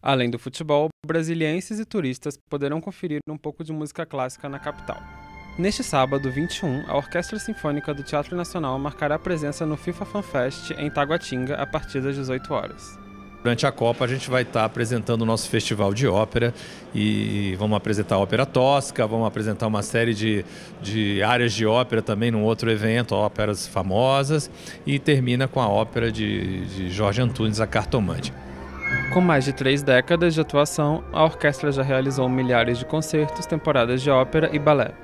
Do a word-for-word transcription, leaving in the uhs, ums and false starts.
Além do futebol, brasilienses e turistas poderão conferir um pouco de música clássica na capital. Neste sábado, vinte e um, a Orquestra Sinfônica do Teatro Nacional marcará presença no FIFA Fan Fest em Taguatinga a partir das dezoito horas. Durante a Copa a gente vai estar apresentando o nosso festival de ópera e vamos apresentar a ópera Tosca, vamos apresentar uma série de, de áreas de ópera também num outro evento, óperas famosas, e termina com a ópera de, de Jorge Antunes, A Cartomante. Com mais de três décadas de atuação, a orquestra já realizou milhares de concertos, temporadas de ópera e balé.